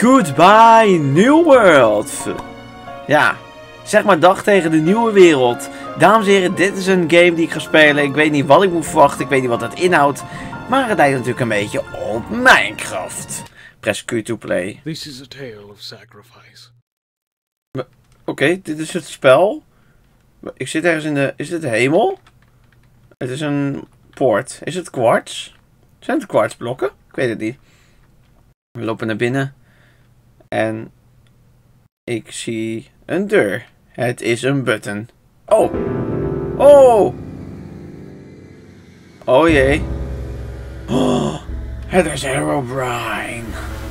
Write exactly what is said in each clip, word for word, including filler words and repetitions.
Goodbye New World. Ja, zeg maar dag tegen de nieuwe wereld. Dames en heren, dit is een game die ik ga spelen. Ik weet niet wat ik moet verwachten, ik weet niet wat het inhoudt. Maar het lijkt natuurlijk een beetje op Minecraft. Press Q to play. This is a tale of sacrifice. Oké, okay, dit is het spel. Ik zit ergens in de... Is dit de hemel? Het is een poort. Is het kwarts? Zijn het kwartsblokken? Ik weet het niet. We lopen naar binnen. En ik zie een deur. Het is een button. Oh. Oh. Oh jee. Oh, het is Herobrine.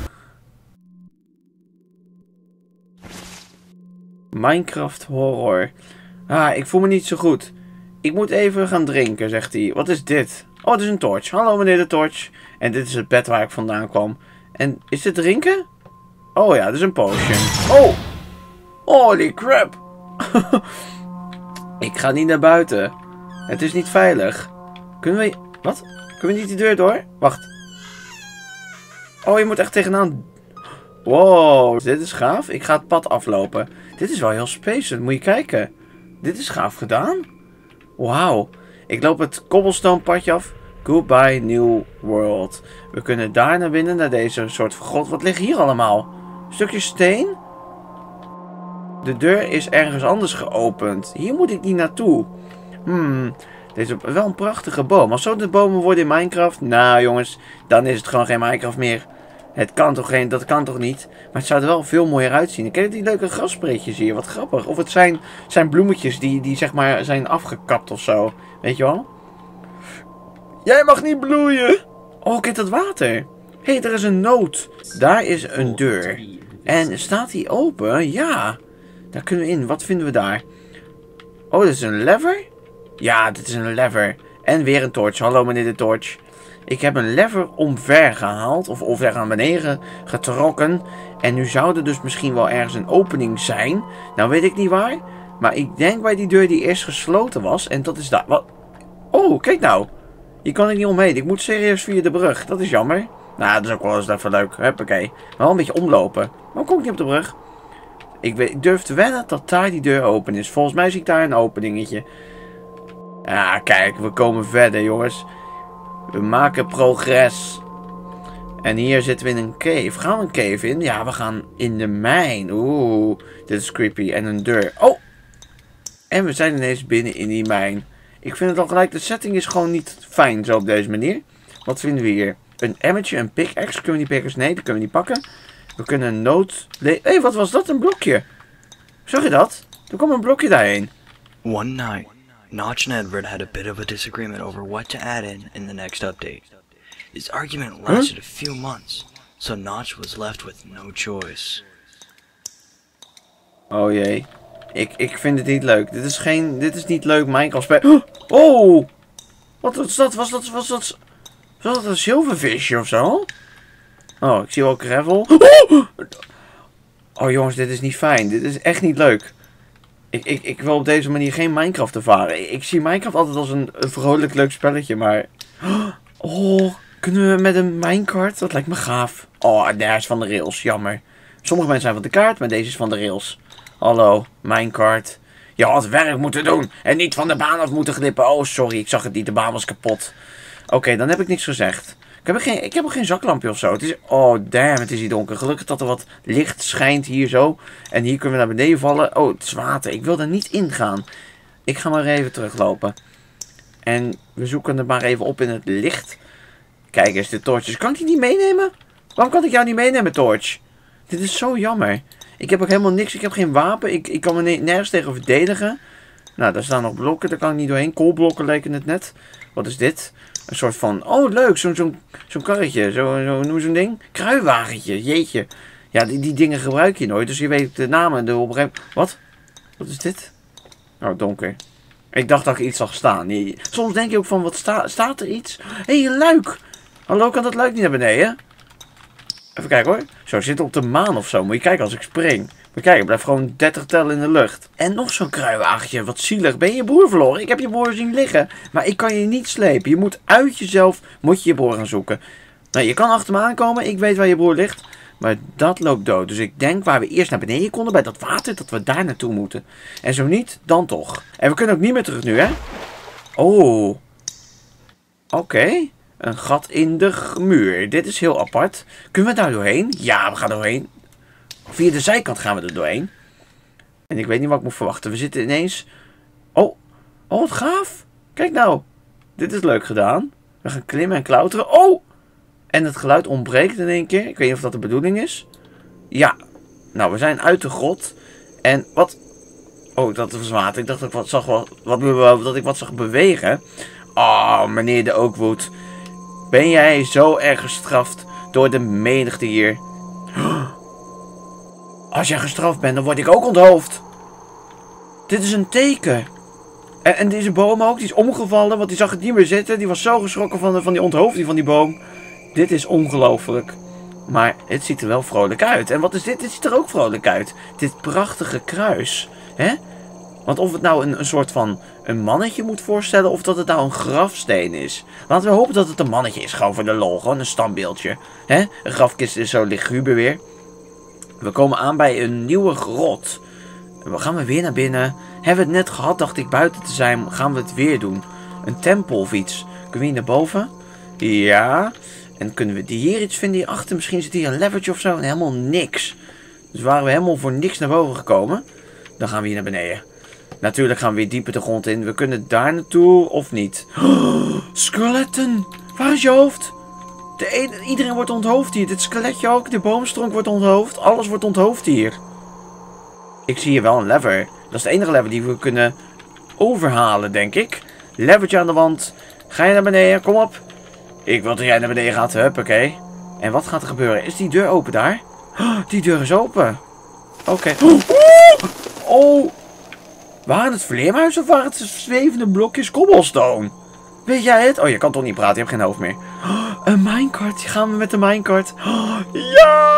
Minecraft horror. Ah, ik voel me niet zo goed. Ik moet even gaan drinken, zegt hij. Wat is dit? Oh, het is een torch. Hallo meneer de torch. En dit is het bed waar ik vandaan kwam. En is dit drinken? Oh ja, dit is een potion. Oh! Holy crap! Ik ga niet naar buiten. Het is niet veilig. Kunnen we... Wat? Kunnen we niet die deur door? Wacht. Oh, je moet echt tegenaan... Wow, dit is gaaf. Ik ga het pad aflopen. Dit is wel heel spacend. Moet je kijken. Dit is gaaf gedaan. Wauw. Ik loop het cobblestone padje af. Goodbye New World. We kunnen daar naar binnen, naar deze soort van god. Wat ligt hier allemaal? Stukje steen? De deur is ergens anders geopend. Hier moet ik niet naartoe. Hmm. Deze is wel een prachtige boom. Als zo de bomen worden in Minecraft. Nou jongens, dan is het gewoon geen Minecraft meer. Het kan toch geen, dat kan toch niet? Maar het zou er wel veel mooier uitzien. Ik ken die leuke grasspreetjes hier, wat grappig. Of het zijn, zijn bloemetjes die, die zeg maar zijn afgekapt of zo. Weet je wel? Jij mag niet bloeien! Oh, kijk dat water. Hé, hey, er is een noot. Daar is een deur. En staat die open? Ja. Daar kunnen we in. Wat vinden we daar? Oh, dit is een lever? Ja, dit is een lever. En weer een torch. Hallo meneer de torch. Ik heb een lever omver gehaald. Of omver naar beneden getrokken. En nu zou er dus misschien wel ergens een opening zijn. Nou weet ik niet waar. Maar ik denk bij die deur die eerst gesloten was. En dat is daar. Wat? Oh, kijk nou. Hier kan ik niet omheen. Ik moet serieus via de brug. Dat is jammer. Nou, dat is ook wel eens even leuk. Huppakee. Maar wel een beetje omlopen. Waarom kom ik niet op de brug? Ik, weet, ik durf te wedden dat daar die deur open is. Volgens mij zie ik daar een openingetje. Ja, kijk. We komen verder, jongens. We maken progress. En hier zitten we in een cave. Gaan we een cave in? Ja, we gaan in de mijn. Oeh, dit is creepy. En een deur. Oh! En we zijn ineens binnen in die mijn. Ik vind het al gelijk, de setting is gewoon niet fijn zo op deze manier. Wat vinden we hier? Een emmertje, een pickaxe. Kunnen we die pickaxe? Nee, die kunnen we niet pakken. We kunnen een nood... Hé, hey, wat was dat? Een blokje. Zag je dat? Er komt een blokje daarheen. One night, Notch and Edward had a bit of a disagreement over what to add in in the next update. This argument lasted huh? a few months, so Notch was left with no choice. Oh jee. Ik, ik vind het niet leuk. Dit is geen... Dit is niet leuk Minecraft spelen. Oh! Wat was dat? Was dat... Was dat... Was dat een zilvervisje of zo? Oh, ik zie wel gravel. Oh! Oh jongens, dit is niet fijn. Dit is echt niet leuk. Ik, ik, ik wil op deze manier geen Minecraft ervaren. Ik, ik zie Minecraft altijd als een, een vrolijk leuk spelletje, maar... Oh, kunnen we met een minecart? Dat lijkt me gaaf. Oh, daar is van de rails. Jammer. Sommige mensen zijn van de kaart, maar deze is van de rails. Hallo, minecart. Je had werk moeten doen en niet van de baan af moeten glippen. Oh, sorry, ik zag het niet. De baan was kapot. Oké, okay, dan heb ik niks gezegd. Ik heb, geen, ik heb ook geen zaklampje of zo. Het is, oh, damn, het is hier donker. Gelukkig dat er wat licht schijnt hier zo. En hier kunnen we naar beneden vallen. Oh, het is water. Ik wil er niet in gaan. Ik ga maar even teruglopen. En we zoeken het maar even op in het licht. Kijk eens, de torches. Kan ik die niet meenemen? Waarom kan ik jou niet meenemen, torch? Dit is zo jammer. Ik heb ook helemaal niks. Ik heb geen wapen. Ik, ik kan me nergens tegen verdedigen. Nou, daar staan nog blokken. Daar kan ik niet doorheen. Koolblokken lijken het net. Wat is dit? Een soort van... Oh, leuk. Zo'n zo'n zo'n karretje. Zo, zo, noem zo'n ding. Kruiwagentje. Jeetje. Ja, die, die dingen gebruik je nooit. Dus je weet de namen. De opbreng... Wat? Wat is dit? Oh, donker. Ik dacht dat ik iets zag staan. Soms denk je ook van... Wat sta, staat er iets? Hé, hey, een luik. Hallo, kan dat luik niet naar beneden? Even kijken hoor. Zo, zit op de maan of zo. Moet je kijken als ik spring. Maar kijk, ik blijf gewoon dertig tellen in de lucht. En nog zo'n kruiwagentje. Wat zielig. Ben je je broer verloren? Ik heb je broer zien liggen. Maar ik kan je niet slepen. Je moet uit jezelf moet je, je broer gaan zoeken. Nou, je kan achter me aankomen. Ik weet waar je broer ligt. Maar dat loopt dood. Dus ik denk waar we eerst naar beneden konden bij dat water, dat we daar naartoe moeten. En zo niet, dan toch. En we kunnen ook niet meer terug nu, hè? Oh. Oké. Okay. Een gat in de muur. Dit is heel apart. Kunnen we daar doorheen? Ja, we gaan doorheen. Via de zijkant gaan we er doorheen. En ik weet niet wat ik moet verwachten. We zitten ineens... Oh. Oh, wat gaaf. Kijk nou. Dit is leuk gedaan. We gaan klimmen en klauteren. Oh! En het geluid ontbreekt in één keer. Ik weet niet of dat de bedoeling is. Ja. Nou, we zijn uit de grot. En wat... Oh, dat was water. Ik dacht dat ik wat zag, wat, wat, dat ik wat zag bewegen. Oh, meneer de Oakwood. Ben jij zo erg gestraft door de menigte hier? Als jij gestraft bent, dan word ik ook onthoofd. Dit is een teken. En, en deze boom ook, die is omgevallen, want die zag het niet meer zitten. Die was zo geschrokken van, de, van die onthoofding van die boom. Dit is ongelooflijk. Maar het ziet er wel vrolijk uit. En wat is dit? Dit ziet er ook vrolijk uit. Dit prachtige kruis. Hè? Want of het nou een, een soort van een mannetje moet voorstellen, of dat het nou een grafsteen is. Laten we hopen dat het een mannetje is, gewoon voor de lol. Gewoon een standbeeldje. Hè? Een grafkist is zo liguber weer. We komen aan bij een nieuwe grot. We gaan we weer naar binnen. Hebben we het net gehad, dacht ik, buiten te zijn. Gaan we het weer doen. Een tempel of iets. Kunnen we hier naar boven? Ja. En kunnen we hier iets vinden hierachter? Misschien zit hier een levertje of zo. En helemaal niks. Dus waren we helemaal voor niks naar boven gekomen. Dan gaan we hier naar beneden. Natuurlijk gaan we weer dieper de grond in. We kunnen daar naartoe of niet. Oh, skeletten. Waar is je hoofd? De een, iedereen wordt onthoofd hier. Dit skeletje ook. De boomstronk wordt onthoofd. Alles wordt onthoofd hier. Ik zie hier wel een lever. Dat is de enige lever die we kunnen overhalen, denk ik. Levertje aan de wand. Ga je naar beneden? Kom op. Ik wil dat jij naar beneden gaat. Huppakee. En wat gaat er gebeuren? Is die deur open daar? Oh, die deur is open. Oké. Okay. Oh, oh. Waren het vleermuis of waren het zwevende blokjes cobblestone? Weet jij het? Oh, je kan toch niet praten, je hebt geen hoofd meer. Oh, een minecart, gaan we met de minecart. Oh, ja!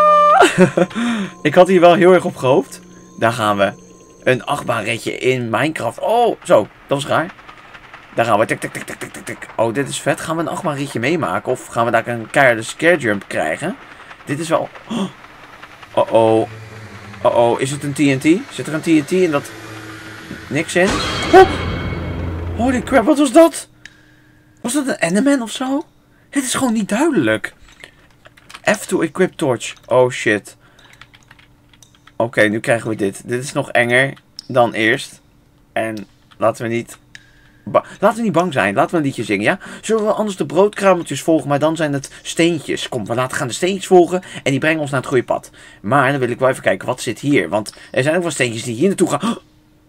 Ik had hier wel heel erg op gehoopt. Daar gaan we. Een achtbaanritje in Minecraft. Oh, zo, dat was raar. Daar gaan we. Tik, tik, tik, tik, tik, tik. Oh, dit is vet. Gaan we een achtbaanritje meemaken? Of gaan we daar een keiharde scare jump krijgen? Dit is wel... Oh, oh. Oh, oh. Is het een T N T? Zit er een T N T in dat... Niks in? Oh. Holy crap, wat was dat? Was dat een Enderman of zo? Het is gewoon niet duidelijk. F to equip torch. Oh shit. Oké, okay, nu krijgen we dit. Dit is nog enger dan eerst. En laten we niet... Laten we niet bang zijn. Laten we een liedje zingen, ja? Zullen we anders de broodkrameltjes volgen, maar dan zijn het steentjes. Kom, we laten gaan de steentjes volgen en die brengen ons naar het goede pad. Maar dan wil ik wel even kijken, wat zit hier? Want er zijn ook wel steentjes die hier naartoe gaan. Oh!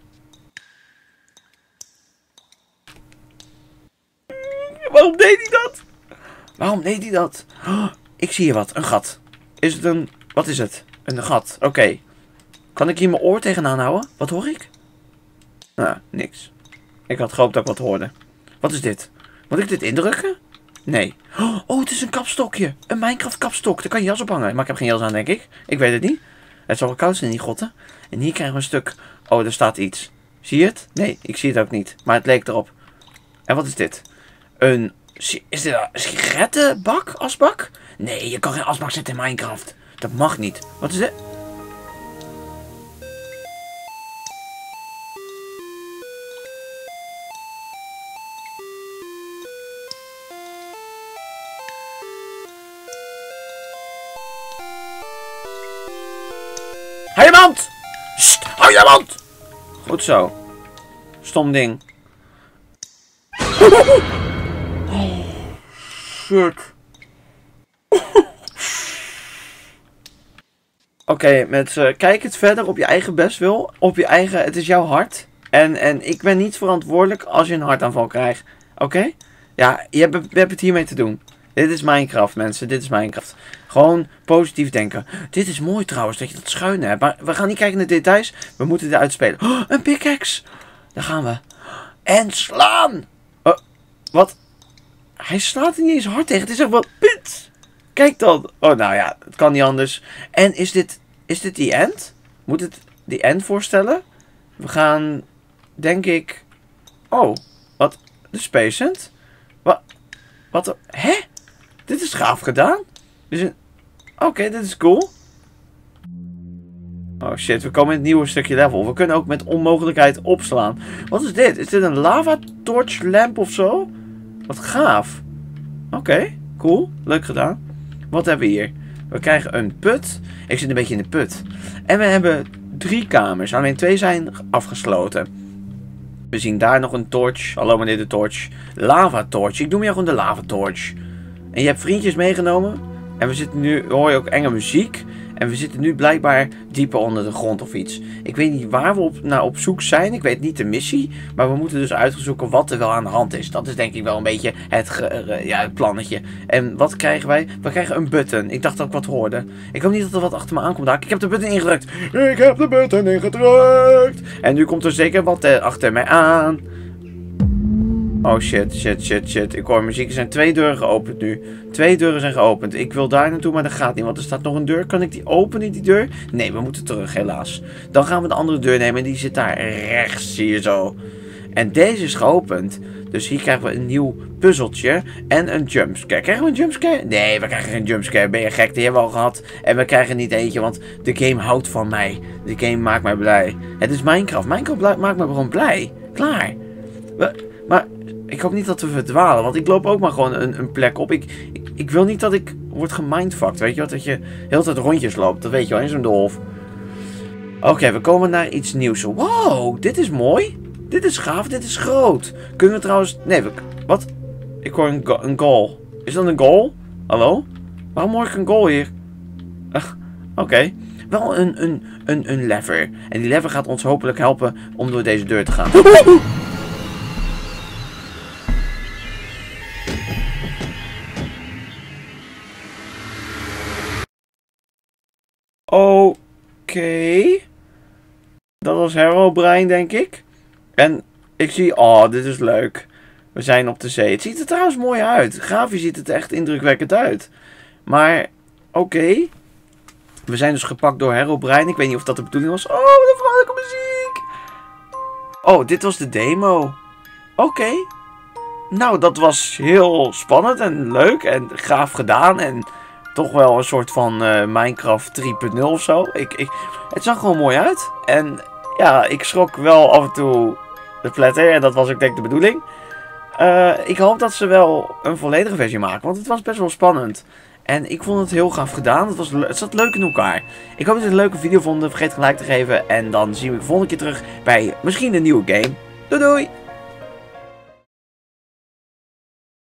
Waarom deed hij dat? Waarom deed hij dat? Oh, ik zie hier wat. Een gat. Is het een... Wat is het? Een gat. Oké. Okay. Kan ik hier mijn oor tegenaan houden? Wat hoor ik? Nou, niks. Ik had gehoopt dat ik wat hoorde. Wat is dit? Moet ik dit indrukken? Nee. Oh, het is een kapstokje. Een Minecraft kapstok. Daar kan je jas op hangen. Maar ik heb geen jas aan, denk ik. Ik weet het niet. Het zal wel koud zijn in die grotten. En hier krijgen we een stuk... Oh, er staat iets. Zie je het? Nee, ik zie het ook niet. Maar het leek erop. En wat is dit? Een... Is dit een sigarettenbak? Asbak? Nee, je kan geen asbak zetten in Minecraft. Dat mag niet. Wat is dit? Hou je mond! Sst, hou je mond! Goed zo. Stom ding. Oh, shit. Oké, okay, mensen, kijk het verder op je eigen bestwil. Op je eigen, het is jouw hart. En, en ik ben niet verantwoordelijk als je een hartaanval krijgt. Oké? Okay? Ja, je hebt, je hebt het hiermee te doen. Dit is Minecraft, mensen. Dit is Minecraft. Gewoon positief denken. Dit is mooi trouwens, dat je dat schuine hebt. Maar we gaan niet kijken naar de details. We moeten dit uitspelen. Oh, een pickaxe. Daar gaan we. En slaan. Oh, wat? Hij slaat er niet eens hard tegen. Het is echt wat pit. Kijk dan. Oh, nou ja. Het kan niet anders. En is dit... Is dit die end? Moet het die end voorstellen? We gaan... Denk ik... Oh. Wat? De Spacent? Wat? Wat? Hè? Dit is gaaf gedaan. Dus een... Oké, okay, dit is cool. Oh shit, we komen in het nieuwe stukje level. We kunnen ook met onmogelijkheid opslaan. Wat is dit? Is dit een lava torch lamp of zo? Wat gaaf. Oké, okay, cool. Leuk gedaan. Wat hebben we hier? We krijgen een put. Ik zit een beetje in de put. En we hebben drie kamers. Alleen twee zijn afgesloten. We zien daar nog een torch. Hallo meneer de torch. Lava torch. Ik noem jou gewoon de lava torch. En je hebt vriendjes meegenomen. En we zitten nu, hoor je ook enge muziek. En we zitten nu blijkbaar dieper onder de grond of iets. Ik weet niet waar we op, naar op zoek zijn. Ik weet niet de missie. Maar we moeten dus uitzoeken wat er wel aan de hand is. Dat is denk ik wel een beetje het, ge, ja, het plannetje. En wat krijgen wij? We krijgen een button. Ik dacht dat ik wat hoorde. Ik hoop niet dat er wat achter me aankomt. Ik heb de button ingedrukt. Ik heb de button ingedrukt. En nu komt er zeker wat uh, achter mij aan. Oh shit, shit, shit, shit. Ik hoor muziek. Er zijn twee deuren geopend nu. Twee deuren zijn geopend. Ik wil daar naartoe, maar dat gaat niet. Want er staat nog een deur. Kan ik die openen, die deur? Nee, we moeten terug, helaas. Dan gaan we de andere deur nemen. En die zit daar rechts, hier zo. En deze is geopend. Dus hier krijgen we een nieuw puzzeltje. En een jumpscare. Krijgen we een jumpscare? Nee, we krijgen geen jumpscare. Ben je gek? Die hebben we al gehad. En we krijgen niet eentje, want de game houdt van mij. De game maakt mij blij. Het is Minecraft. Minecraft maakt me gewoon blij. Klaar. We, maar... Ik hoop niet dat we verdwalen, want ik loop ook maar gewoon een, een plek op. Ik, ik, ik wil niet dat ik word gemindfucked, weet je wat? Dat je de hele tijd rondjes loopt, dat weet je wel, in zo'n dolf. Oké, okay, we komen naar iets nieuws. Wow, dit is mooi. Dit is gaaf, dit is groot. Kunnen we trouwens... Nee, we... Wat? Ik hoor een, go een goal. Is dat een goal? Hallo? Waarom hoor ik een goal hier? Uh, Oké. Okay. Wel een, een, een, een lever. En die lever gaat ons hopelijk helpen om door deze deur te gaan. Oké. Okay. Dat was Herobrine, denk ik. En ik zie... Oh, dit is leuk. We zijn op de zee. Het ziet er trouwens mooi uit. Grafisch ziet het echt indrukwekkend uit. Maar, oké. Okay. We zijn dus gepakt door Herobrine. Ik weet niet of dat de bedoeling was. Oh, wat een vrolijke muziek. Oh, dit was de demo. Oké. Okay. Nou, dat was heel spannend en leuk en gaaf gedaan. En... toch wel een soort van uh, Minecraft drie punt nul of zo. Ik, ik, het zag gewoon mooi uit. En ja, ik schrok wel af en toe de pletter. En dat was ook denk ik de bedoeling. Uh, ik hoop dat ze wel een volledige versie maken. Want het was best wel spannend. En ik vond het heel gaaf gedaan. Het, was, het zat leuk in elkaar. Ik hoop dat jullie een leuke video vonden. Vergeet een like te geven. En dan zien we de volgende keer terug bij misschien een nieuwe game. Doei doei!